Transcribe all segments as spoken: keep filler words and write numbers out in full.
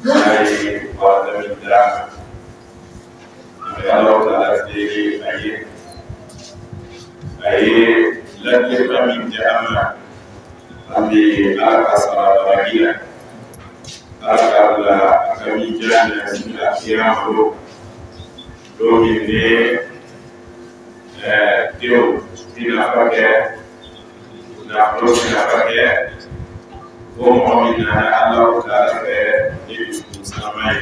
ay wala min dama ay Allah ta'ala diri ay ay lati min jama ambi alaka sarabagia alaka la kami jana sila kiyamo do minne eh dio dina fake na do dina fake ko mo min na Allah ta'ala fe ni samay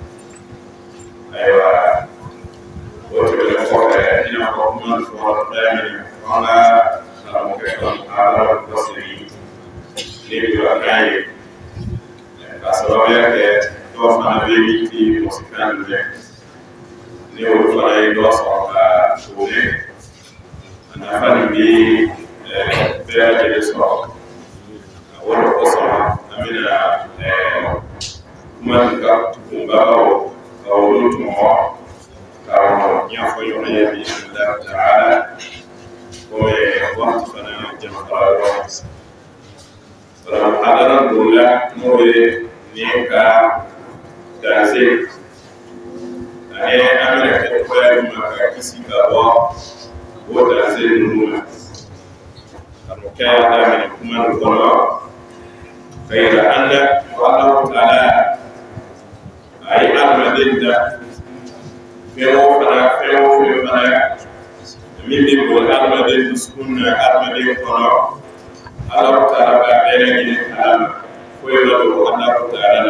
aywa wote le fore ina ko man fore dami ona la mo ke on ala ko seri ni bi wa kay asalamu yake do fana be ti mo sikan de ni o fara do so ka shule ana fani bi be ya so wala ko sama amina man ka ngao au lutu mo au nyafo yona ya bi Allah ta'ala ko e waxtu fana jama'a wa salam hadaran dula mo e ni ka daze ane amina ka ko ya ma ka kisi ka wa wo daze nuna kamo kaya da min kuma ko غير أن الله تعالى أي المدينة فيو فنا فيو فيو فنا من يقول المدينة سكون المدينة كنا الله تعالى بيني الكلام فيو لو الله تعالى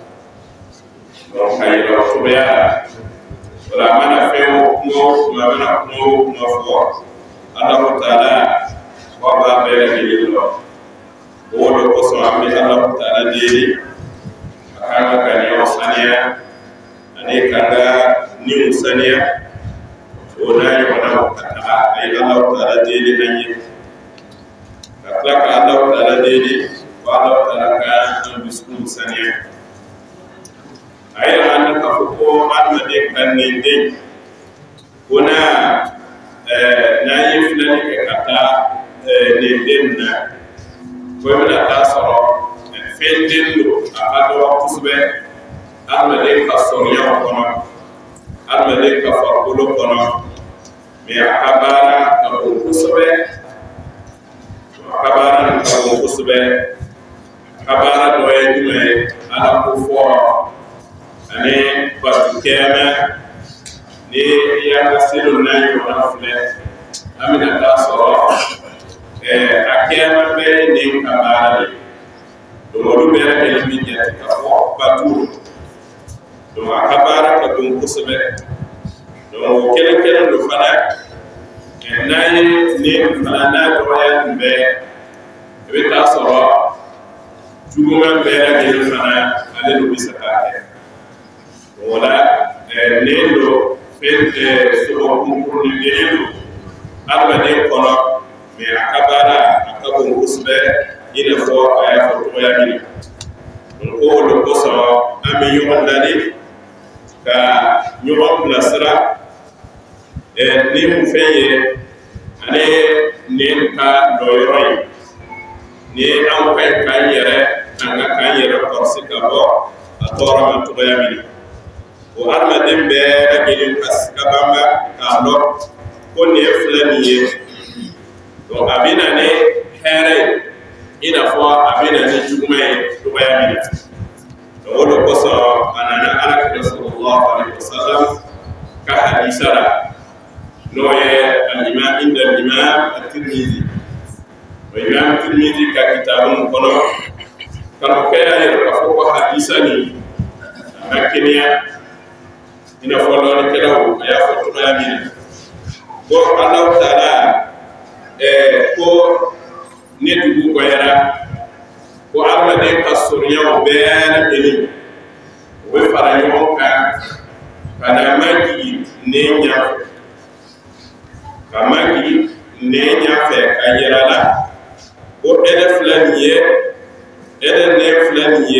وخير وخبيا ولا منا فيو مو ما منا مو مفوا الله تعالى وما بيني الله wolo ko so ammi Allah ta'ala diri akanga kani osania ane kanga ni usania ona yona kata ay Allah ta'ala diri anye kata ka Allah ta'ala diri wa Allah ta'ala ka bisku usania ay anda ka ko amma de kan ni de ona eh nayi fulani ka kata de denna wemna tasoro fendendo akado kusbe armade ka soriya kono armade ka farbulo kono me akabara ka kusbe akabara ka kusbe akabara do yedume ala ko fo ane batu kema ni ya kasiru nayi wala fle amina tasoro eh akema be ni kabare do do be re ni jati ka fo batu do akabara ka dum kusbe do kele kele do fana nayi ni fana na do ya be be ta soro juguma be re ni fana ale do bisaka wala eh ne do fete so ko ko ni do arba de kono me akabara akabon kusbe ina fo aya fo to ya ni ko do ko so ami yon dali ka nyoom nasra e ni mu feye ane ne ka do yoy ni am kay kay yere anga kay yere ko sika bo atora man to ya ni o arma dembe ragin kas kabamba ka lo ko ne fulani ye donc abina ne here ina fo abina ne juguma to bayani to wodo ko so anana ala sallallahu alaihi wasallam ka hadisara no ye al-imam inda al-imam at-Tirmidhi wa imam at-Tirmidhi ka kitabun kono kan ko ya ka fo ko hadisani makiniya ina fo lo ne kelaw ya fo to bayani go Allah ta'ala eh ko ne dugu ko yara ko arma de kasuriya bena eli we fara yon ka kana magi ne nya kamagi ne nya fe kayira la ko ede flaniye ede ne flaniye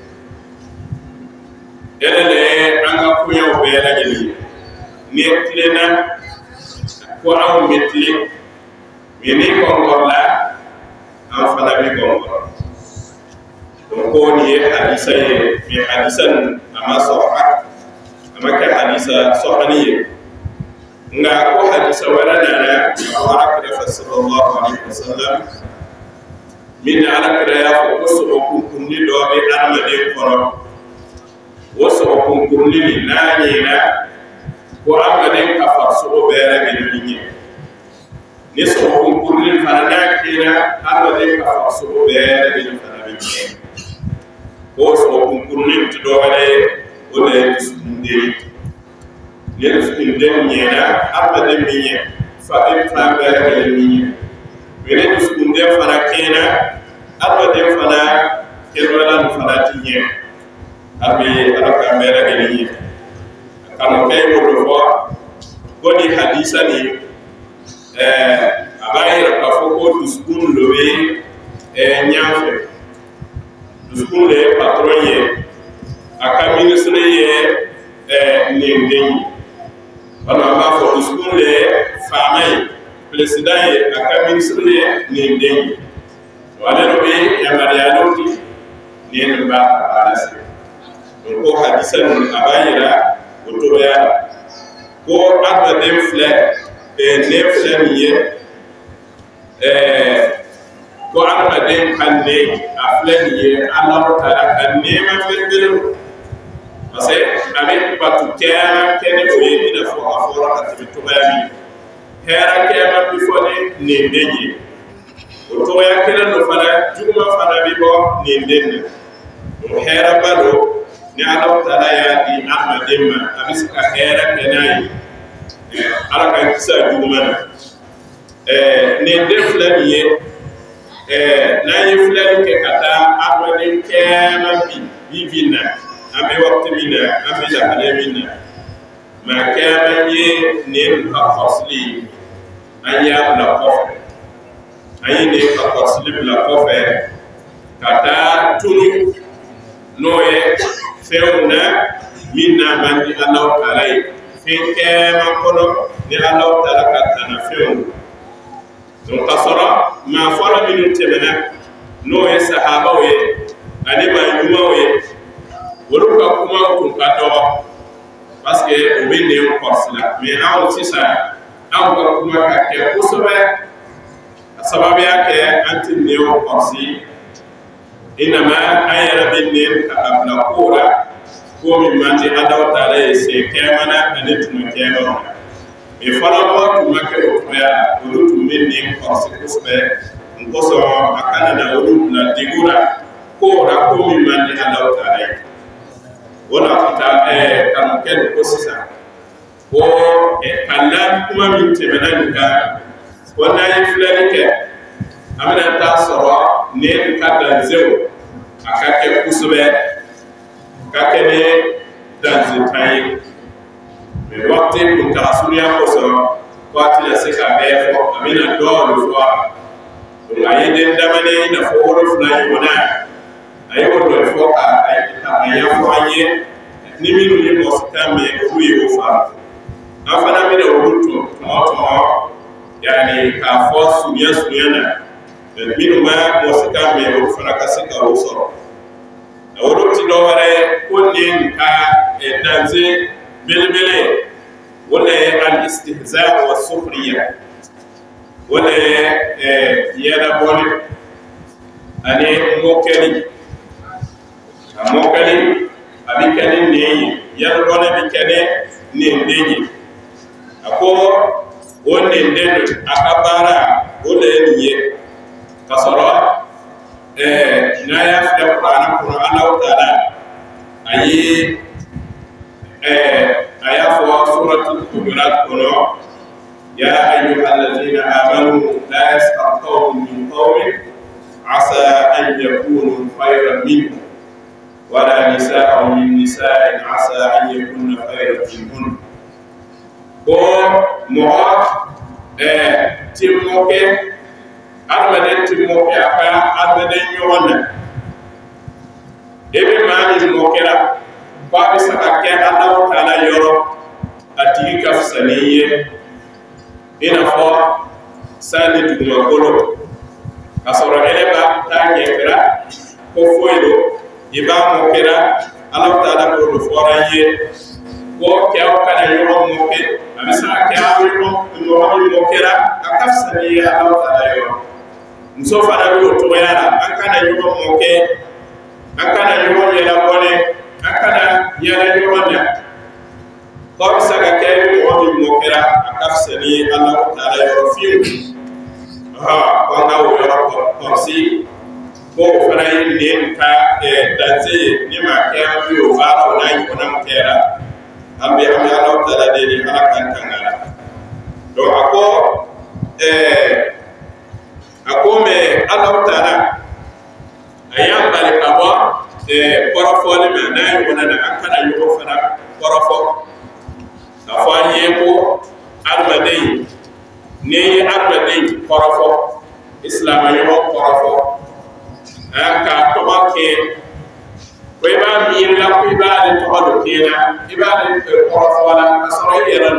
ede le anga kuya bena eli ne tlena ko aw metli mini kongor la am fana bi kongor ko ni hadisa ye mi hadisan ama sahha ama ka hadisa sahani nga ko hadisa wala dana wa ka sallallahu alaihi wasallam min ala kira ya ko so ko kunni do be armade kono woso ko kunni ni nani na ko armade ka faso be ra be ni ni so ko kunni farana kira armade ka faso be ra be ni farana be ko so ko kunni to do wala o le ndiri le ndiri nyena armade mi nye fa be fa be ra be ni wele dusunde fana kena arba de fana kelwala fana tinye abi alaka mera geliye kanu kay wodo fo godi hadisa ni eh abayira ka foko duskun lobe eh nyafe duskun le patronye aka ministre ye eh nindeni bana ma fo duskun le famay président ye aka ministre ye nindeni wala no be ya mariano ti ni ba alasi ko hadisan abayira ko to ya ko abba dem fle e ne fle ye eh ko abba dem kanne afle ye Allah taala kanne ma fedelo parce avec batu kera kene ko ye ina fo afora ka to ba mi hera kema bi fo ne ndenyi o to ya kala no fala juma fala bi bo ni ndenna o hera balo ni Allah taala ya di ahmadimma abiska hera kenai ala ka kisa juma eh ne deflani ye eh na ye flani ke kata ahmadim kema bi bibina ame wakti mina ame la halemina ma kema ye ne ka fasli anya la kofe ayi ne ka fasli la kofe kata tunu noye feuna minna mandi Allah taala fin kema kono ni Allah taala katana feuna don kasara ma fara minu temena noye sahaba we ani ma yuma we woruka kuma kun kato parce que o be ne ko sala mais aw sisa aw ka kuma ka ke kusobe sababu yake anti ne ko si inama ayara binne ka abla qura ko min mandi adaw taala se kemana ane tunu kemana e fara ko tuma ke o ya olu tumin ne ko si kusobe ngoso akana na olu na digura ko ra ko min mandi adaw taala wala kita eh kan ken ko sisa ko e kallan kuma min temena nika wala yi fulani ke amina ta soro ne ka da zewo akake kusube kake ne dan zitai me wakti kun ta suriya ko so wakti la sika be fo amina do fo ayi den damane na fo woro fulani wona ayi wodo fo ka ay ta ya fo anye ni mi ni mo stame ku yi o fa afana mi de wutu mo to yani ka fo sunya sunya na mi no ma mo stame o fana ka sika o so wodo ti do ware ko ni ka e danze belbele wala al istihza wa sukhriya wala e yada bole ane mo kali mo kali abi kali ne yar wala bi kale ne ndenyi ako wonne ndendo akabara wala niye kasara eh naya da qur'ana qur'ana wa ta'ala ayi eh aya fo suratul hujurat kono ya ayyuhallazina amanu la yasqatu min qawmin asa an yakunu khayran minkum ولا نساء من نساء عسى أن يكون خيرا منهن ko mo timoke armaden timoke aka armaden nyona ebe mani mokera ba bisa ake Allah taala yoro ati ka fsaniye ina fo sani duguma kolo asoro eleba ta nyekra ko foydo iba mo kera Allah taala ko do foraye ko kyaw kana yo mo ke amisa kyaw yo mo mo kera akafsani Allah taala yo muso fara yo to yara an kana yo mo ke an kana yo yela bone an kana yela yo wanda ko saga kay mo mo kera akafsani Allah taala yo fiu ha wanga wo yo ko si ko fara yin ne ka danse ni ma kya bi o fara o nan ko nan kera ambe ambe Allah taala de ni ala kan tangala do ako eh ako me Allah taala ayam bale kabo eh korofo ni ma nan ko nan akana yo fara korofo afa yeko armadei ne armadei korofo islam yo korofo aka toba ke ko ba mi la ko ba de toba do kena ibada ko korofo la asoro yeran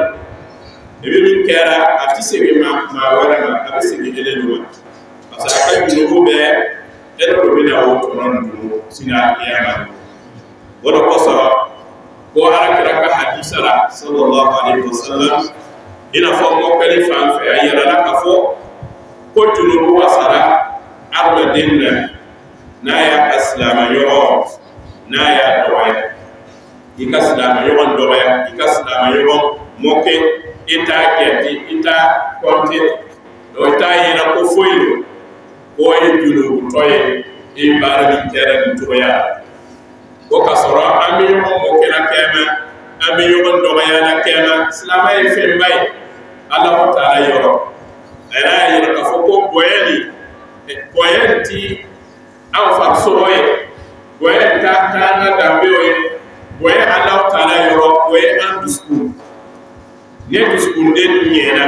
e bi min kera ati sege ma ma wara ma ati sege ele no asa ka bi no be ele do bi na wo to non do sina yama wodo ko so ko harakira ka hadisa sallallahu alaihi wasallam ina fo mo kalifa fa ayira la ka fo ko tunu wasara arba dinna na ya aslama yo na ya doya ika aslama yo doya ika aslama yo moke ita keti ita konti do tayina ko foydo ko e julu toye e bara ni tere ni toya ko kasoro ami yo moke na kema ami yo doya na kema islama e fembay Allah taala yo era yira ka foko boyeni boyenti an far soroye boye ta ta na dambe oye boye Allah taala yoro boye an dusku ne dusku de nyena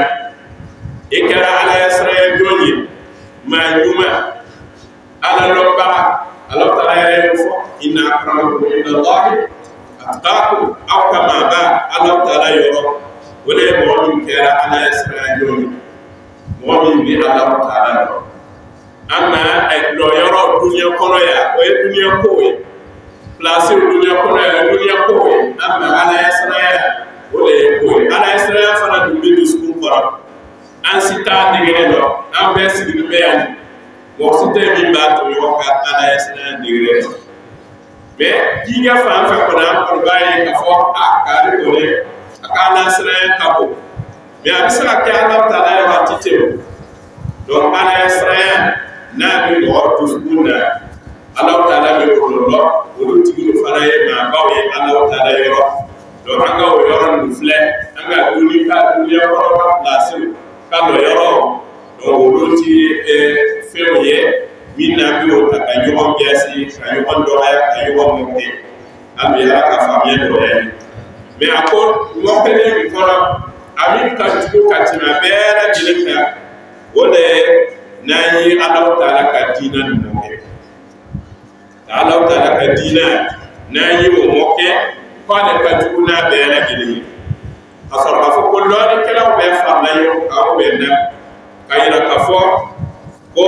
ikara ala yasra joni ma juma ala lobba Allah taala yoro fo inna akramakum inda Allah atqakum aw kama ba Allah taala yoro wala mo min kara ala yasra joni mo min bi Allah taala yoro ama do yoro dunya kono ya o dunya ko e place dunya kono ya dunya ko e ama ala israel o le ko e ala israel fana du bi disku ko an sita de gele do an be sidi be yani mo sita mi ba to yo ka ala israel de gele be jinga fa fa ko na ko baye ka fo akari ko le akala israel ka ko be abisa ka ala taala ya watite do ala israel na bi do to skunda Allah taala be ko do o tigi do fara ye ma bawe Allah taala yoro do anga o yoro nu fle anga duni ka duni ko ko place ka do yoro do o do ti e fewye minna bi o ta ka yo on biasi ka yo on do aya ka yo on mo ke ambe ya ka famille do yani me akon mo pele mi ko ami ka tuko ka tina bera dileka wole nani Allah taala ka dina mo ke Allah taala ka dina nani mo ke ko ne ka tuna be la gili asar ka fo ko lo ni kala be fa la yo ka o be na kayira ka fo ko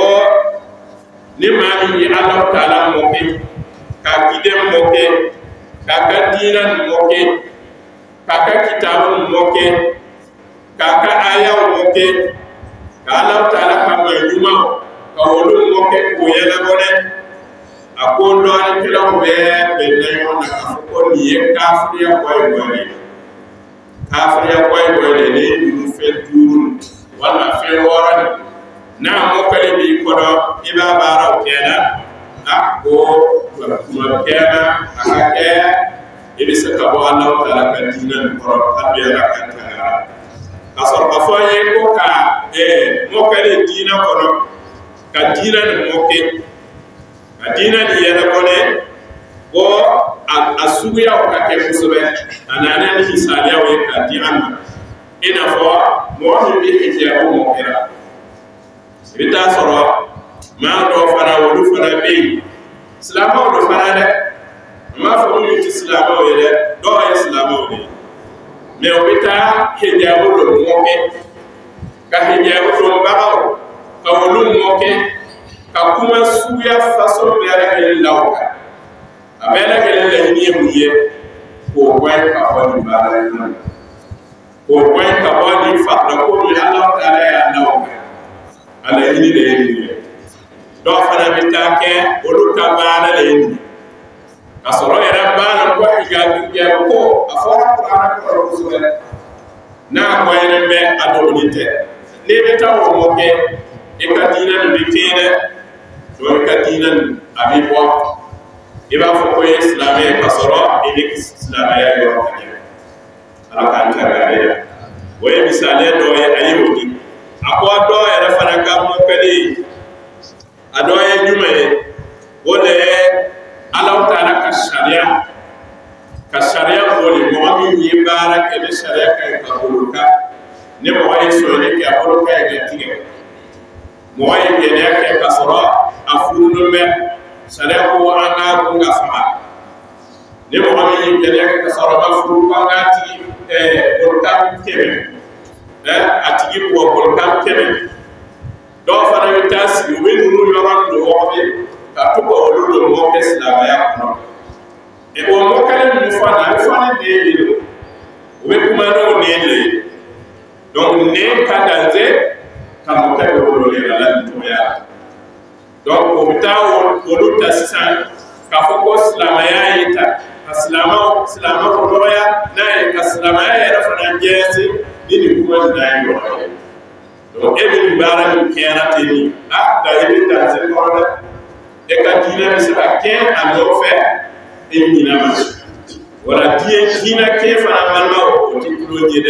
ni ma ni Allah taala mo ke ka gide mo ke ka ka dina mo ke ka ka kitabu mo ke ka ka aya mo ke Allah taala ka ma yuma ka wolu mo ke ko yela bone akondo ani kila be be na yo na ko ni e kafriya koy boy kafriya koy boy ni du fe durun wala fe woran na mo kale bi ko do iba bara kena akko ma kena akake ibi se ka bo Allah taala ka dinan ko abiya ka tanga asor ka foye ko ka e mo kale dina ko no ka dina mo ke adina ni yana bone ko asuya o ka ke musobe anana ni hisaliya o ka di an ina fo mo ni bi hijabu mo kera bita soro ma do fara wo du fara be islamo do fara de ma fo ni islamo o yele do islamo o ni me o bita hijabu do mo ke ka hijabu do ba ka wo lu mo ke ka kuma suya faso bere ke lawka abela ke le ni muye ko kwen ka woni bara ni ko kwen ka woni fa da ko ni Allah taala ya lawka ala ni de ni do fana bitake olu tabana le ni kasoro era bana ko ga ya ko afara qur'an ko ko sura na ko ene be adonite ni betawo mo ke e ka dina ni bitene do ka dina abi bo e ba fo ko islamé kasoro e ni islamé ya yo ko ni ala kan ta ya way misale do e ayodi akwa do era fana ka mo kali ado ye jume wole Allah taala ka sharia ka sharia wole mo mi yibara ke de sharia ka ka buluka ne mo ay so ne ke buluka e tige mo ay ke ne ke ka sura afunu me sharia ko anga ko nga fama ne mo mi ke ne ke sura afunu ko nga ti e buluka kebe eh atigi ko buluka kebe do fana yutasi we nuru yoran do wobe ka to ko lulu mo ke islama ya kono e bo mo kale mu fana fana de yelo we kuma no ne le donc ne ka danze ka mo ka do le la to ya donc ko bitawo ko do tasisan ka fo ko islama ya yita islama islama ko do ya na ka islama ya fana jesi ni kuma na yo donc ebe bara ni kera teni ah da ebe ta se ko e ka dina mi sa ke a do fe e ni na ma wala die dina ke fana malma o ti kulo jede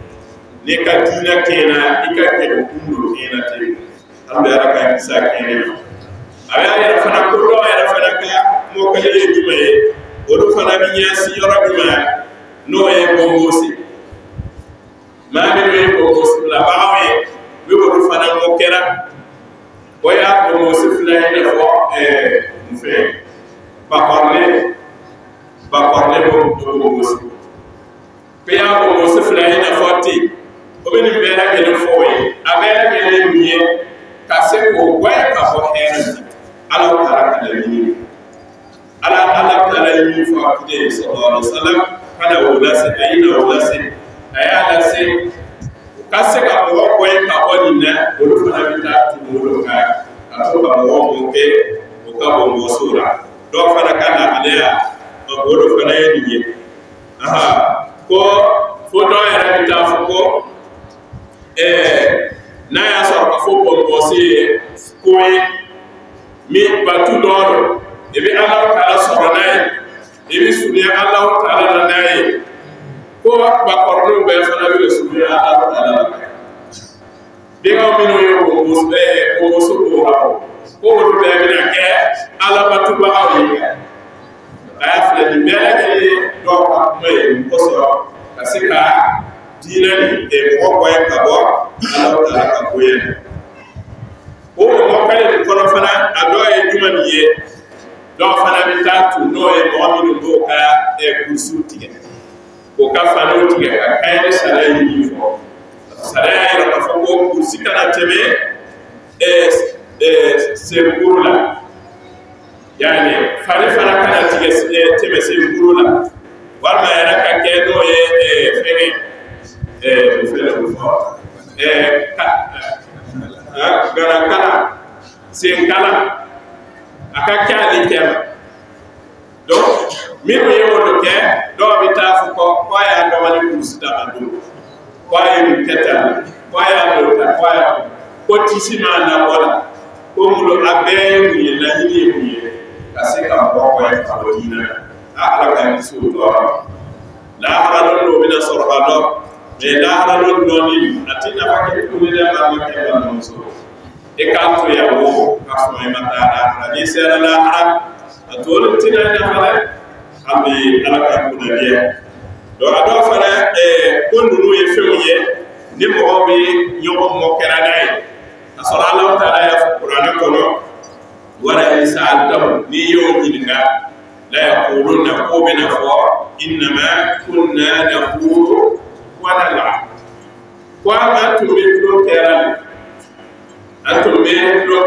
ne ka dina ke na ika ke ko kundo ke na te ambe ara ka sa ke ne aya ya fana ko do ya fana ka mo ka le juma e o do fana mi nya si yoro bi ma no e ko mosi ma mi no e ko mosi la bawe we would find out kera boya ko mo sifla ene fo eh mfe ba parler ba parler bo do mo si pe ya ko mo sifla ene fo ti o be ni bera ke le fo yi abera ke le miye ka se ko wa ka fo hen ala tara ka le ni ala ala tara ni fo akide sallallahu alaihi wasallam kana wala se ayina wala se ayala se kase ka mo ko e ka woni na olu fana bita tumulo ka ato ka mo mo ke o ka bo mo sura do fana kana alea o olu fana yediye aha ko fo do era bita fo ko eh na ya so ka fo bo mo si ko mi batu do e bi Allah taala soro nay e bi sunya Allah taala nay ko ba korno be fana be sunya Allah taala diga mino yo ko musbe ko so ko ha ko do be be ke ala batu ba awi aya fle di be la ke do ko me ko so kasika dina ni e ko ko e ka bo Allah taala ka ko ye o mo kale ko fana ado e juma ni ye do fana bi tatu no e mo mi do ka e kursuti ko ka fano tige ka kayre sala yi fo sala yi ra fo ko kursika na tebe e e se kurula yani fare fara kana tige tebe se kurula warma era ka ke do e e fere e fere fo e ka gara kala se kala aka kyali tema donc mi ko yewo do ke do bi ta fu ko ko ya do wali kursi da ando ko ya mi keta ko ya do ta ko ya ko tisi ma na wala ko mu lo abe mi la ni mi kasi ka ko ko ya ka dina ala ka ni su do la hada do min sarhado me la hada do ni atina fa ke ko ni da ma ke ba no so e ka to ya wo ka so e mata da ni sera la hada atolo tina na fala ambi alaka kuna dia do ado fala e kondunu e fewye ni mo bi nyobo mo kera dai asara Allah taala ya qur'an kono wala sa'altum ni yo dinga la yaquluna qawbina fa inma kunna naqulu wa nal'a kwa ma tumbe do kera antum be do ke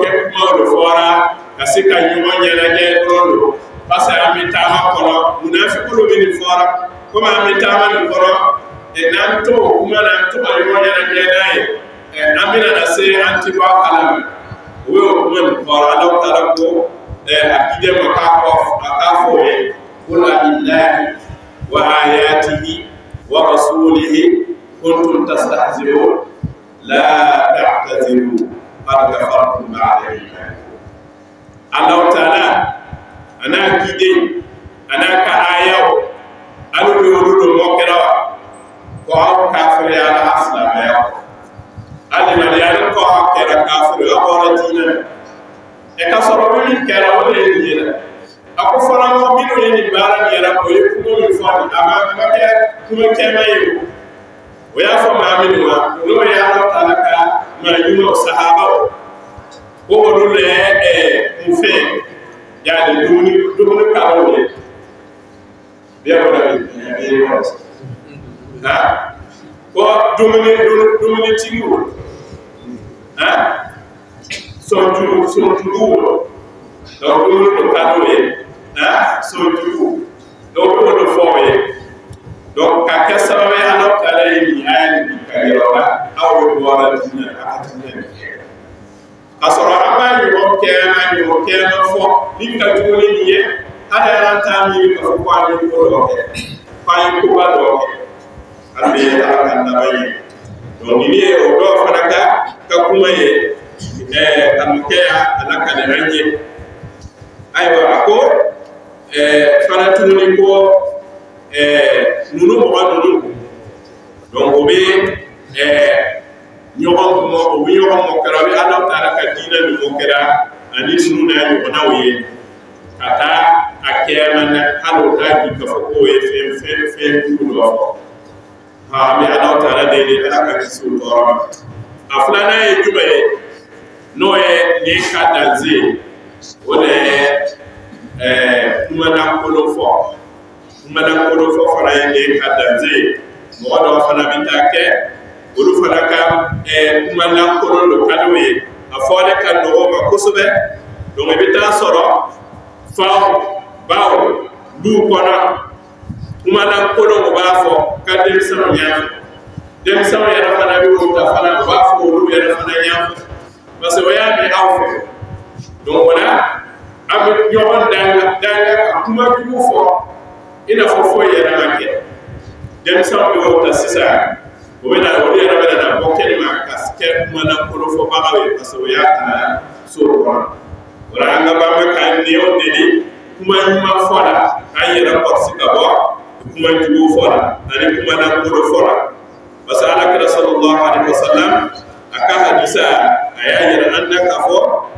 do fora kasika nyuma nyana je do pasa amitama kono munafiqulu min fora kuma amitama ni kono e nan to kuma nan to ayo nyana je dai e amina na se antiba kalam we o kuma ni fora law tarako e akide makako akafo e qul billahi wa ayatihi wa rasulihi kuntum tastahzi'un la ta'tadiru qad kafartum ba'da imanikum. Allah Ta'ala ana kide ana ka ayaw alu be wodo mo kerawa ko aw kafir ya la aslam ya ali ma ya ko kera kafir ya ko ratina e ka soro bi kera wala ni la ako fara mo bi no ni bara ni ra ko e ko mi fani ama ma ke kuma kema yi o ya fo ma mi wa no ya Allah Ta'ala ka ma yuno sahaba ko wodo le e mu fe ya de duni duni ka wole biya wala bi ha ko duni duni tingu ha so ju so ju do duni do ka wole ha so ju do ko do fo ye donc ka ke sababe Allah Ta'ala yi ayani ka yawa aw do wala dina akatina asoro amani o kema ni o kema fo ni ka tuni ni ye ada ran ta mi ko ko ani ko do ke fa yi ko ba do ke ambe ta kan na bayi do ni ni o do fanaka ka kuma ye eh kan ke ala kan ranje aywa ako eh fana tuni ko eh nunu mo nunu donc o be eh ñoxon mo o wi ñoxon mo kara wi Allah Ta'ala ka dina ni mo kara ani sunu na ñu na wi kata akema na halo ta ki ka fo o e fem fem fem ku do ha mi Allah Ta'ala de de ala ka su to aflana e jube no e ni ka danze o le eh kuma na ko lo fo kuma na ko lo fo fara e ka danze mo do fana bitake olu fana ka eh kuma na kono lo kadwe afole kan no ma kusube donc e bita soro fa bawo du kona kuma na kono mo ba fo ka dem sama nya dem sama ya fana bi ko ta fana ba fo lu ya fana nya parce que ya bi awfo donc wala am ñoon danga danga kuma bi fo ina fo fo ya na make dem sama bi ko ta sisa o bena o de ra bena na bokel ma kaske kuma na ko fo bagawe parce que ya kana so ko ora nga ba ma kan ni o de ni kuma ni ma fola ay ra ko sika bo kuma ni bu fola ani kuma na ko fola parce que ala sallallahu alaihi wasallam aka hadisa aya yira annaka fo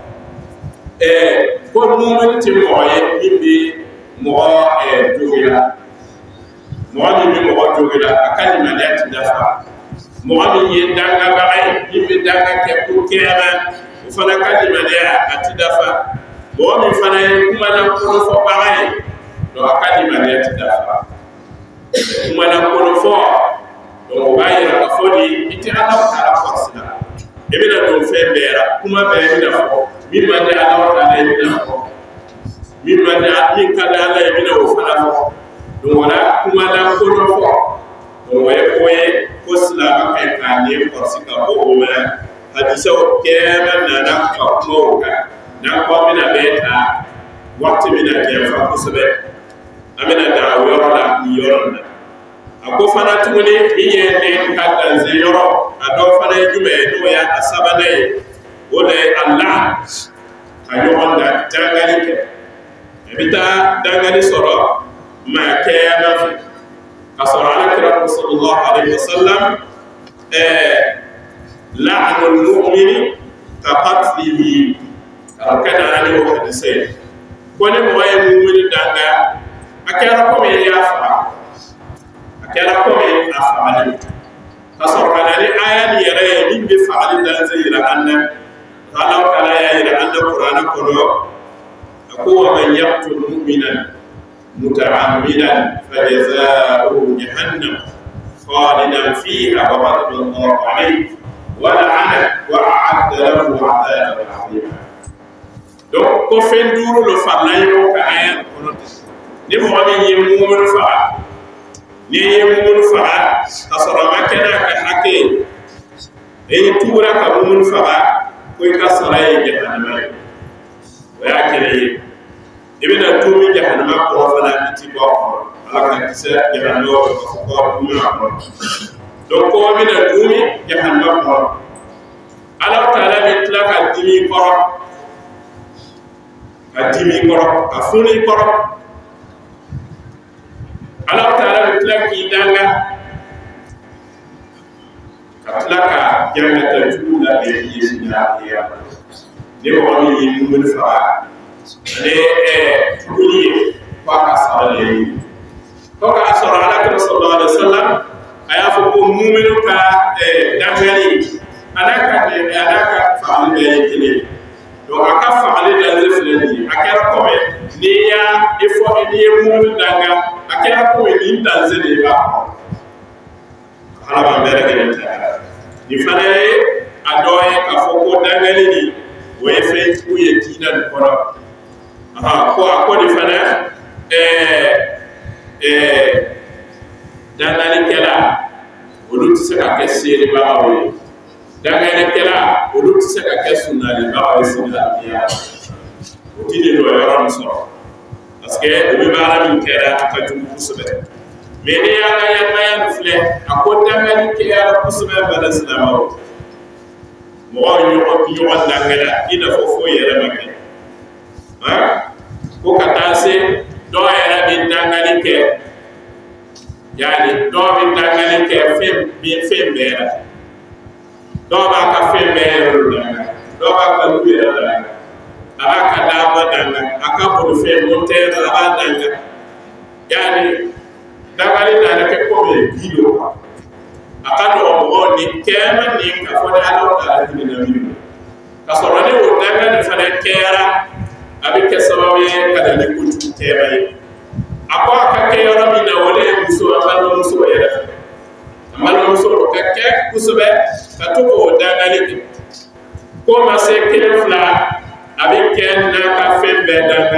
eh ko mu'min ti moye bimbi mo e dogila mo ni mo dogila akali malati dafa mohamed ye danga bagay yimbe danga ke pour kema fana kadima dia atidafa mohamed fana kuma na ko fo bagay do akadima dia atidafa kuma na ko fo do bayira ka fodi iti Allah Ta'ala fasila ebina do fe bera kuma be ebina fo mimma de Allah Ta'ala ebina fo mimma de min kada Allah ebina o fana fo do wala kuma na ko fo do waye koye ko silama kay kane ko sika ko o ma hadisa o kema na na ko ko ka na ko mina beta wakti mina ke fa ko sebe amina da yoro la ni yoro na ako fana tumune iye ne ka da zero ado fana jume no ya asabane wole Allah ayo onda jangali ke ebita dangali soro ma ke na fi أصر على كرام صلى الله عليه وسلم لعن المؤمن كقتله كان عليه حديثين كل ما يؤمن دعنا أكيركم يافع أكيركم أفعل أصر على آية يرى من بفعل ذي لأن قالوا كلا يرى أن القرآن كله أقوى من يقتل مؤمنا متعمدا فجزاؤه جهنم خالدا فيها وغضب الله عليه ولعنه وأعد له عذابا عظيما donc ko fen duru lo farla yo ka aya ko ni mo mi yemu mo fa ni yemu fa asara makana ka hakke e tura ka mo fa ko ka saraye jahannama waya kire ibina tumi jahannama ko fala ti ko ala ka kisa jahannama ko ko tumi ko donc ko bina tumi jahannama ko ala taala bi tlaka dimi ko adimi koro afuni koro Allah taala bitlaki danga katlaka janga tajula be yisna ya ne ko ni mun fa ne e tuli kwa asale ko ka asara ala sallallahu alaihi wasallam aya fo ko mu'minu ka e dangali anaka de anaka fa be yitini donc aka faale dans le fleuve akera ko ni ya ifo ni mu danga akera ko ni dans le ba hala ba mere ke ta ni fane adoye ka foko dangali ni we fe ku ye tina ko aha ko ko ni fane eh eh dangali kala olu tse ka ke seri ba we dangane kera olu tse ka ke sunali ba wa sunna ya otini do yoro so parce que o be bara min kera ka jum kusube mene ya ga ya ma ya fle akko dangane kera kusube ba islamaw mo ñu ko ñu wa dangala ina fo fo yere makki ha ko kata se do yere bi dangane ke yani do bi dangane ke fem bi fem bera doba ka fembe rudanga doba ka luira danga aka daba danga aka bodu fe monte aba danga yani dabali danga ke ko be bido aka do mo ni kema ni ka fona ala ta ni na mi ka so rani wo danga ni fana kera abi ke sababu kada ni kutu tema yi akwa ka ke yoro mi na wole muso aba muso yera amalo muso ka ke kusube ka to ko dangali ko ma se kele fla avec ken na ka fembe danga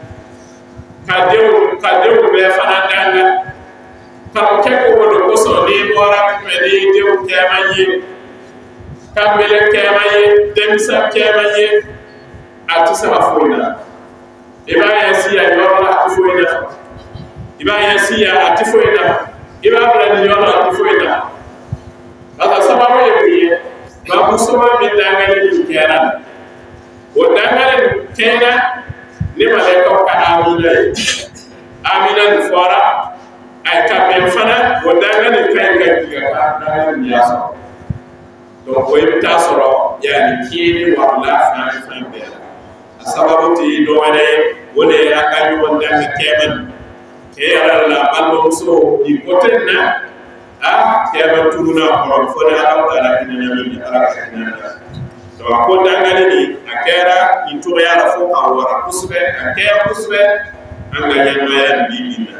ka dew ka dew be fana danga ka ke ko wodo ko so ni bora me ni dew kemaye ka mele kemaye demsa kemaye atu sama foina iba ya siya yorla atu foina iba ya siya atu foina iba bla ni yorla atu foina asa sababu yebiye ba musoma bi dangale ni kera o dangale kera ni malaika ka amina amina ni fora ay ka ben fana o dangale kay ka diga ka dangale ni yaso donc o yita soro yani kini wala fa fa be sababu ti do wale wole akayu wonda kemen ke yara la ballo so di potenna ah kema turuna ko fona ala ala ina nabi ala ina to ko dangale ni akera into yara fo ka wara kusbe akera kusbe anga nyama ya bibina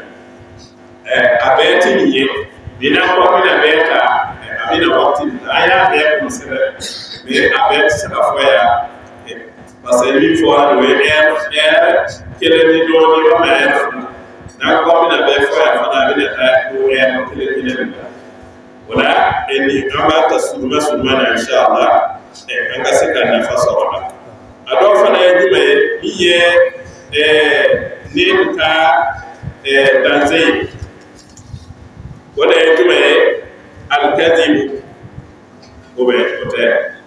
eh abeti ni dina ko mina beta amina wakti aya be ko sebe me abeti saka fo ya parce que lui faut aller er er kele ni do ni wa mer na ko mina be fo ya fana be ta ko er kele kele wala eni amba tasuma sumana inshallah eh anga sika na fasara ado fana yuma biye eh ninka eh danzai wala yuma al-kadhib obe ote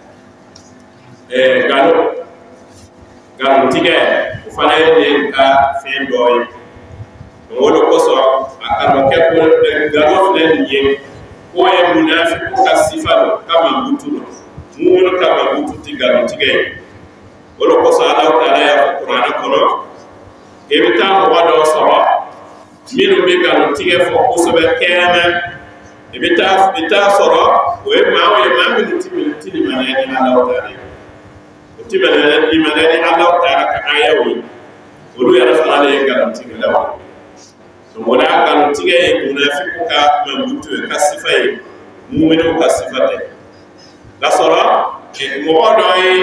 eh galo galo tige fana ninka fendoy wala koso akano kepo galo fene ni ko ye munafiku ka sifalo kama mtuno muno kama mtu tigalo tige wala ko sa Allah taala ya Qur'an kono ebita mo wado sawa minu be galo tige fo ko so be kema ebita bita soro we ma we ma minu timi timi manani Allah taala timi manani manani Allah taala ka ayawi wulu ya rafala le galo tige lawa so wala galo tige munafiku ka mambutu ka sifai mu'minu ka sifate la sora e mo do e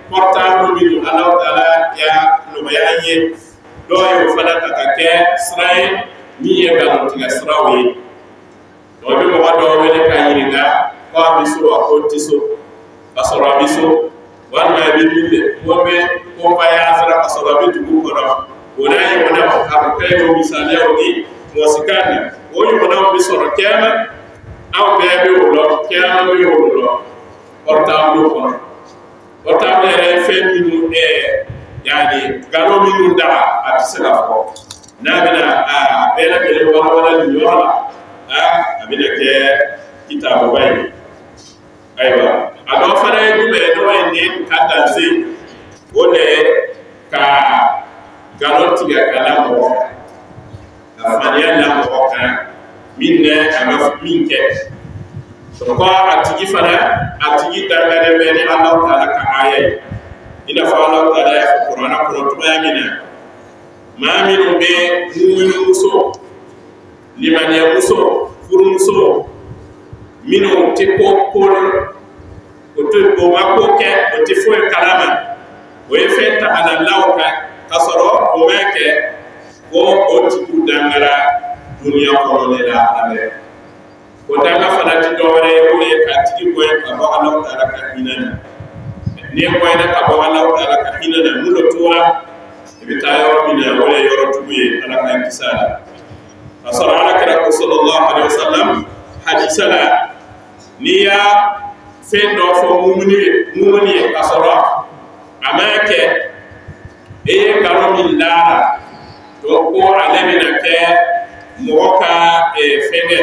portable mi Allah taala ya no bayanye do yo fana ka ke sray mi e ga no tiga srawi do be mo do wele ka yiringa ko biso ko tiso basora biso wan ma be bille mo be ko pa ya sara basora be tugu ko do wona yi wona ka kay mo misale o di mo sikana o yi wona be soro kema aw be be wo kema be wo portable ko portable re fe minu e yani galo minu da atisela ko na bina a bela bele wala wala ni yola a abina ke kitabu bai aiwa ado fara yi be do ne kadanze wole ka galo tiga kala mo afanya na mo ka minne ama minke ko atigi fana atigi dangane beni Allah taala ka ayay ina fa Allah taala ya Qur'ana ko to yamina ma minu be mu'minu muso liman ya muso fur muso minu te ko ko ko to ko ma ko ke o te fo kalama o e fe ta ala lawka kasoro o meke ko o ti dangara dunya ko ne la ale ko tanga fana ti dore ko e ka ti ko e ka ba Allah taala ka hinana ne ko e ka ba Allah taala ka hinana mu do tuwa e ta yo mina wala yoro tuye ala ka kisala asara ala kara sallallahu alaihi wasallam hadisala niya fendo fo mumuni mumuni kasara amake e karo min lara to ko alemina ke moka e fege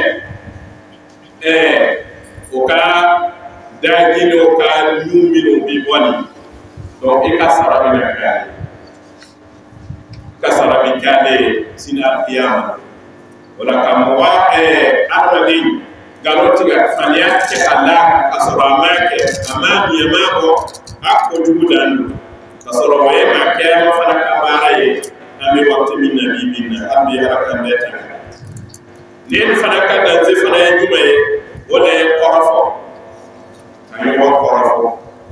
eh oka dagino ka numino bi boni donc e ka sara bi kale ka sara bi kale sina qiyama wala kam wa eh arwali galoti ga fanya ke Allah ka sara ma ke amami yamako akko judan ka sara wa ma ke ma fana ka baraye ami wakti min nabi minna ambi arakan beta nen fana ka da ze fana jumaye wala korofo ani wa korofo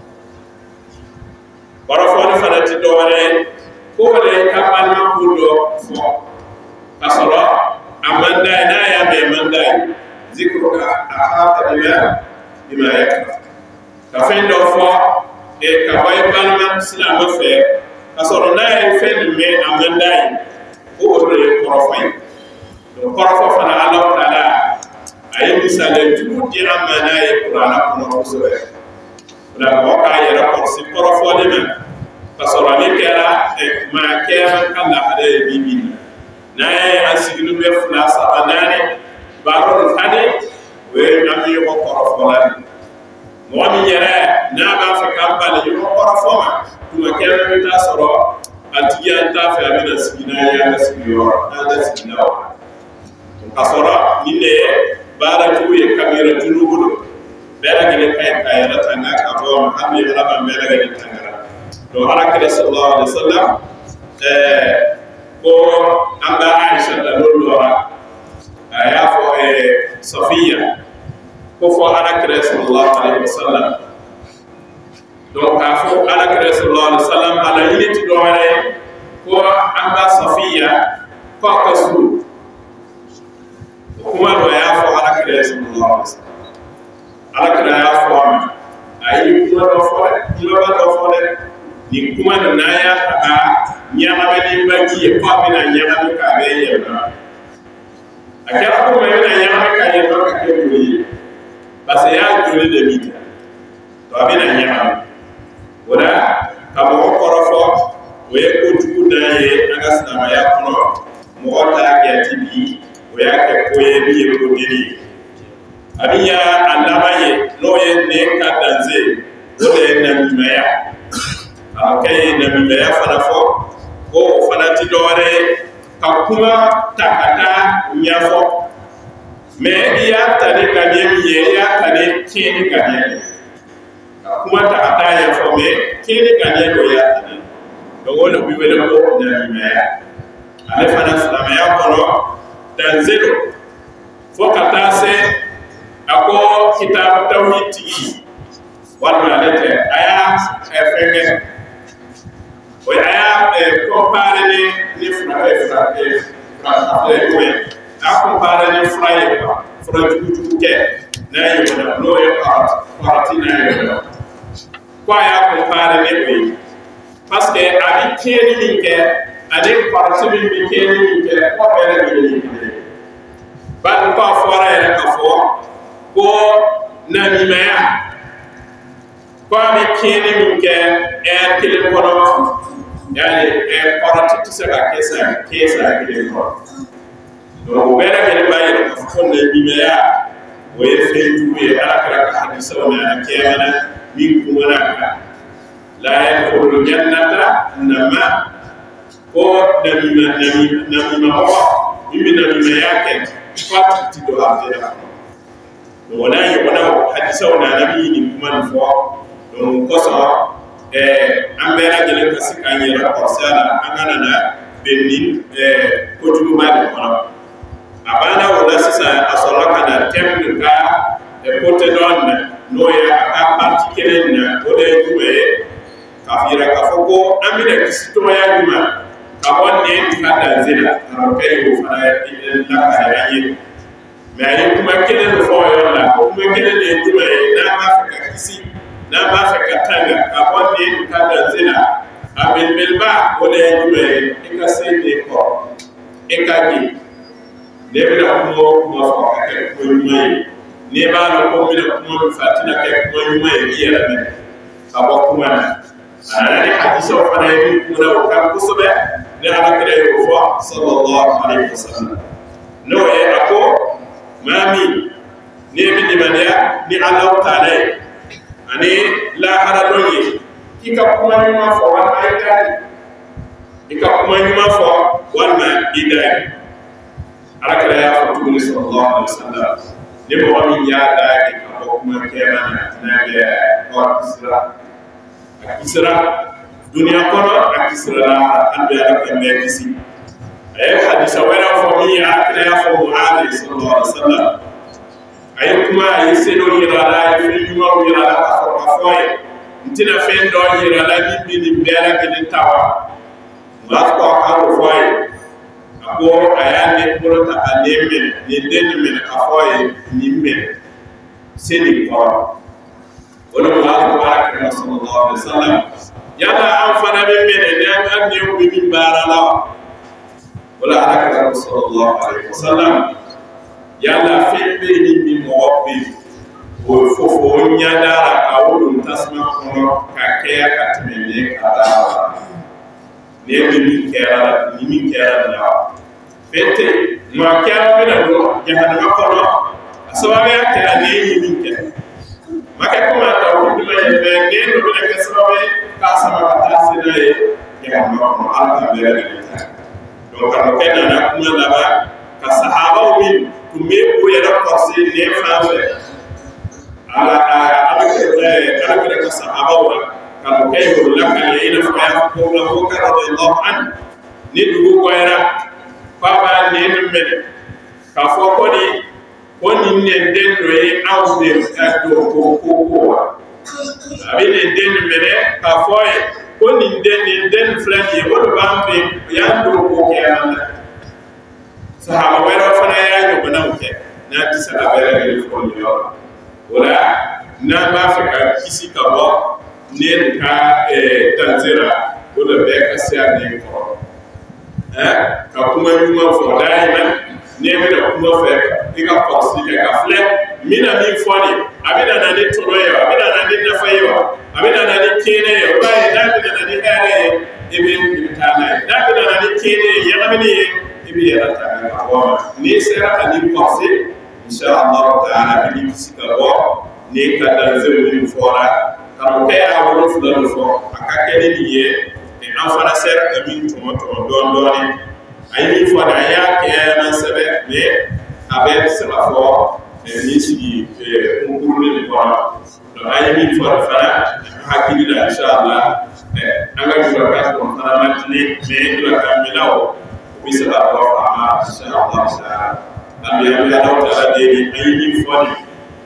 korofo ni fana ti dore ko wala ka palma kudo fo kasoro amanda na ya be manda zikruka ahata bima bima yakra ka fendo fo e ka way palma islam fe kasoro na ya fe me amanda ko wala korofo do korofo fana Allah taala ayi misale tumu di amana ye Qur'ana kono usore la boka ye rapport si korofo de men kasoro ni kera e ma kera kala hade bibi na ye asiginu be fla sa anane baro hade we nami ko korofo la mo mi yere na ba fa kampale yo korofo ma tuma kera be ta soro atiya ta fa amina sigina ya sigiro na sigina kasoro ni le bara tuye kamera junubudo bela gele kay kay ratanga abo hammi alaba bela gele tangara do haraka sallallahu alaihi wasallam eh ko amba aisha da lolora aya fo e safiya ko fo haraka sallallahu alaihi wasallam do ka fo haraka sallallahu alaihi wasallam ala yiti do wale ko amba safiya ko kasu kuma do ya fo ala kire sallallahu alaihi wasallam ala kire ya fo ayi kuma do fo kuma do fo ni kuma do na ya ka nyama be ni baki e ko be na nyama be ka be ye na akara ko me na nyama ka ye do ka ke ni bas ya jole de mita to be na nyama wala ka mo ko rofo we ko tuku da ye aga sama ya kono mo ta ke tibi oyake koye biye ko dini abiya alamaye noye ne kadanze wole na mimaya akay na mimaya fana fo ko fana ti dore ka kuma takata nyafo me iya tani kanye ye ya tani kini kanye kuma takata ya fo me kini kanye do ya tani do wona bi wele ko na mimaya ale fana salama ya kono danzelo fo kata se ako kitab tawhid wala lete aya fenge o aya comparé ni ni fra fra fra fra a comparé ni fra ye ba fra juju ke na yo na no yo part parti na yo kwa ya comparé ni bi parce que abi tieni ni ke ade parti ni bi tieni ni ke ko bele ni ni ba ko fora ya ka fo ko na mi maya kwa mi tieni ni ke e kile ko yani e parti ti se ka kesa kesa kile ko donc bela ke baye ko fon ne mi maya o ye fentu ye ala kala ka hadisa wa na kiyama min kuma na la yadkhulu jannata nama ko nabi nabi nabi mawa mimi nabi yake fatu tido ajira wala wala hadisa wana nabi ni kuma nfo don kosa eh ambera jele kasika nyira korsala angana na benin eh ko tumu mali kono abana wala sisa asolaka na tembe ka e pote don no ya ka parti kelen na wala tuwe kafira kafoko amina kisito ya nyuma kabonne kada zina arokai ko fara la ka yayi me ayi kuma kele no fo yo la kuma kele ne tuma na ma faka kisi na ma faka tanga kabonne kada zina abel belba wala nyuma e ka sende ko e ka gi ne bina ko mo fo ka ko nyuma ne ba no ko mi ko fatina ka ko nyuma e yera me abokuma ana ni hadisa wa fana yi kuna wa kusuba ne ala kira yi fa sallallahu alaihi wasallam no e ako mami ne bi ni maniya ni Allah ta'ala ani la hara donye kika kuma ni ma fo wa ma idai kika kuma ni ma fo wa ma idai ala kira ya fa tuni sallallahu alaihi wasallam ne bo mi ya da ki ko kuma ke mana na be ko isra akisra dunia kono akisra la ande ak mekisi ay hadisa wala fo mi akra ya fo muadi sallallahu alaihi wasallam ay kuma ay seno yirala ay fi yuma yirala ka fo ka foye ntina fendo yirala bi ni bela ke ni tawa ngas ko ka fo foye ako ayane ko ta aneme ni den men ka foye ni men seni ko wala Allah baraka sallallahu alaihi wasallam yalla an fana min mene ne an ne bi min barala wala baraka sallallahu alaihi wasallam yalla fi be ni min mobbi o fofo nyadara ka wudun tasma kono ka kaya ka timene ka da ne bi min kera ni min kera na fete ma kera bi na do jahannama kono asawabe ya kera ne ni min kera maka kuma ta hudu mai ne ne no bi ka sababe ka sama ka tasira ye ya ma ko Allah be ga ni ta to ka ko kana na kuma da ba ka sahaba min kume ko ya da se ne fa fe ala ala ke da ala ke ka sahaba wa ka ko kai ko la ka ye ina fa ya ko la ko ka radiyallahu an ni du ko era fa ba ne ne me ka fo ko ni woni ne den do e awde ka do ko ko ko abi ne den mele ka foye woni den den flani e wodo bambe ya do ko ke amana sahaba wala fana ya yo bana uke na ti sala bere ne ko yo wala na ba fa ka kisi ka bo ne ka e tanzira wala be ka sia ne ko eh ka kuma yuma fo daima ne be kuma fa ika kosi ka fle mina mi foni abina na ni toro yo abina na ni nafa yo abina na ni kene yo bai na bina na ni dare ibe bitana na bina na ni kene ya gamini ibe ya ta wa ni sera ka ni kosi insha Allah ta'ala bi sika bo ni ka da zemu ni fora ka mo kay a wolo fulan fo aka kene ni ye e an fara sera ka min to to don doni ay ni fo da ya ke man sebe me avec cela fort ni si concours ni ko do ay min fo fara hakili da inshallah anga jura ka ko fara matni me jura ka milawo bi sala ko fa inshallah sa abi ya da ta de ni ay min fo ni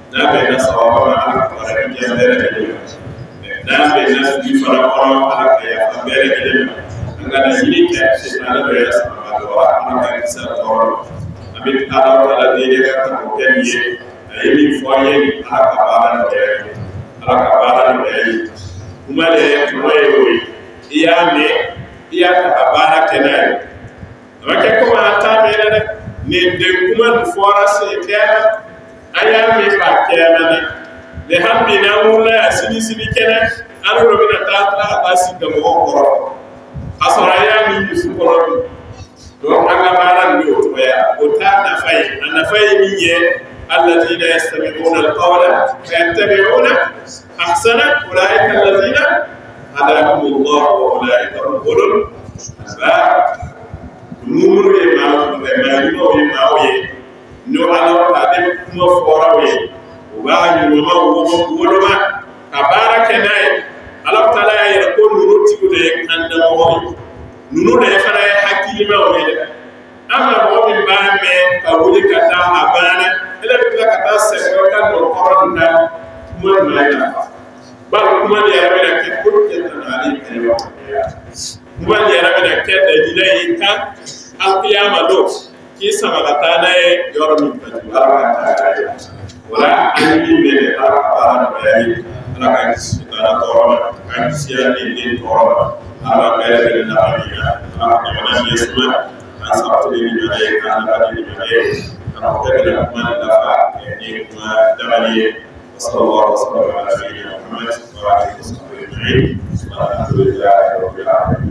na be na sawaba ma ala bara ki bere ke na be na fi fara fara ala ka ya bere ke nga na yiri ke se na le ya sama do ala ka ki sa do amit ala ala de de ka ko ke ni e mi fo ye ni ala ka bara ke ala ka bara ke kuma le ko ye iya me iya ka bara ke na wake kuma ta me na ne de kuma fora se ke aya me ba ke na ne le hambi na wula sini sini kene anu ro bina ta ta basi da mo ko asara ya mi su ko ro do anga baran do to ya o ta na fay na fay mi ye alladheena yastami'una alqawla fayattabi'una ahsana ulaika alladheena hadahum Allah wa ulaika hum ulul albab numuru e ma ko be ma ni o ma o ye no ala ta de kuma fora we o ba ni ma o wo ma tabaraka nay Allah taala ya ko nuru ti ko de kanda mo nunu da ya fara hakili ma o de amma mo min ba me ka wuli ka ta abana ila bi ka ta se ko kan do ko na kuma na ya ba kuma ne ya da ke ko ke na ali ke yo kuma ne ya da ke da ni dai ka alqiyama do ki sama ka ta na e yoro min ta Allah wala an yi me da ba na bayani ala ka kisi na tɔɔrɔ ma ka kisi ya ni den tɔɔrɔ ma ala bɛɛ lajɛlen na amina ala jamana ɲɛ suma an sabatili ni ɲɔgɔn ye k'an labali ni ɲɔgɔn ye kana o bɛɛ bɛna kuma nafa ni kuma dabali ye wasalaamu wasalaamu ala nabiyina muhammad wa alihi wa sahbihi ajma'in alhamdulillahi rabbil alamin